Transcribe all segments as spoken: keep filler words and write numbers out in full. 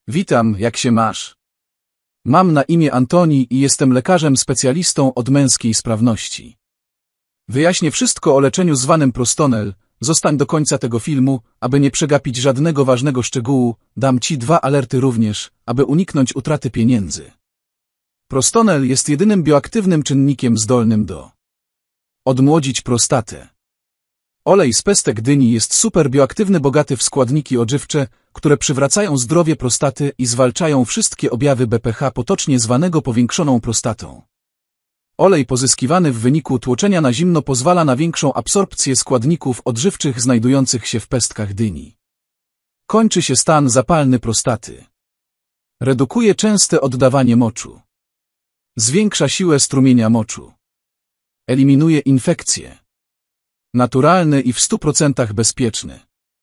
Witam, jak się masz? Mam na imię Antoni i jestem lekarzem specjalistą od męskiej sprawności. Wyjaśnię wszystko o leczeniu zwanym Prostonel. Zostań do końca tego filmu, aby nie przegapić żadnego ważnego szczegółu. Dam Ci dwa alerty również, aby uniknąć utraty pieniędzy. Prostonel jest jedynym bioaktywnym czynnikiem zdolnym do odmłodzić prostatę. Olej z pestek dyni jest super bioaktywny, bogaty w składniki odżywcze, które przywracają zdrowie prostaty i zwalczają wszystkie objawy B P H, potocznie zwanego powiększoną prostatą. Olej pozyskiwany w wyniku tłoczenia na zimno pozwala na większą absorpcję składników odżywczych znajdujących się w pestkach dyni. Kończy się stan zapalny prostaty. Redukuje częste oddawanie moczu. Zwiększa siłę strumienia moczu. Eliminuje infekcje. Naturalny i w stu procentach bezpieczny.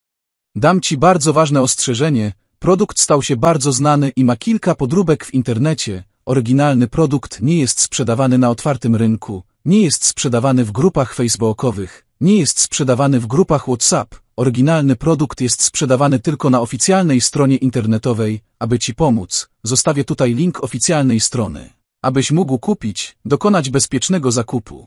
Dam Ci bardzo ważne ostrzeżenie, produkt stał się bardzo znany i ma kilka podróbek w internecie. Oryginalny produkt nie jest sprzedawany na otwartym rynku, nie jest sprzedawany w grupach facebookowych, nie jest sprzedawany w grupach WhatsApp. Oryginalny produkt jest sprzedawany tylko na oficjalnej stronie internetowej. Aby Ci pomóc, zostawię tutaj link oficjalnej strony, abyś mógł kupić, dokonać bezpiecznego zakupu.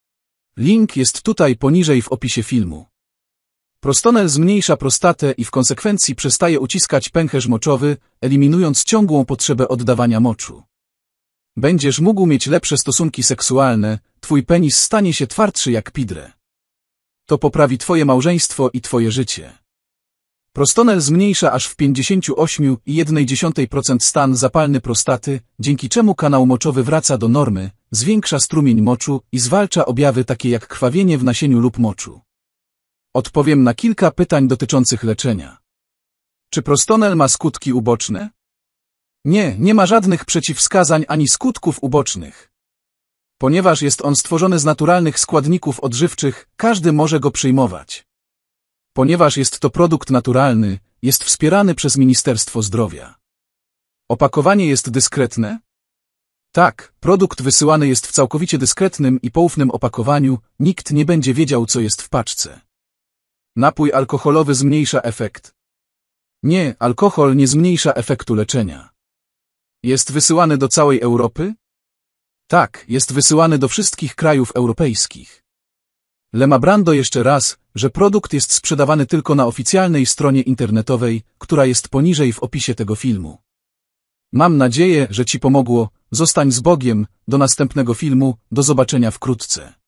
Link jest tutaj poniżej w opisie filmu. Prostonel zmniejsza prostatę i w konsekwencji przestaje uciskać pęcherz moczowy, eliminując ciągłą potrzebę oddawania moczu. Będziesz mógł mieć lepsze stosunki seksualne, twój penis stanie się twardszy jak pidre. To poprawi twoje małżeństwo i twoje życie. Prostonel zmniejsza aż w pięćdziesiąt osiem przecinek jeden procent stan zapalny prostaty, dzięki czemu kanał moczowy wraca do normy, zwiększa strumień moczu i zwalcza objawy takie jak krwawienie w nasieniu lub moczu. Odpowiem na kilka pytań dotyczących leczenia. Czy Prostonel ma skutki uboczne? Nie, nie ma żadnych przeciwwskazań ani skutków ubocznych. Ponieważ jest on stworzony z naturalnych składników odżywczych, każdy może go przyjmować. Ponieważ jest to produkt naturalny, jest wspierany przez Ministerstwo Zdrowia. Opakowanie jest dyskretne? Tak, produkt wysyłany jest w całkowicie dyskretnym i poufnym opakowaniu, nikt nie będzie wiedział, co jest w paczce. Napój alkoholowy zmniejsza efekt? Nie, alkohol nie zmniejsza efektu leczenia. Jest wysyłany do całej Europy? Tak, jest wysyłany do wszystkich krajów europejskich. Lemabrando jeszcze raz, że produkt jest sprzedawany tylko na oficjalnej stronie internetowej, która jest poniżej w opisie tego filmu. Mam nadzieję, że Ci pomogło. Zostań z Bogiem. Do następnego filmu. Do zobaczenia wkrótce.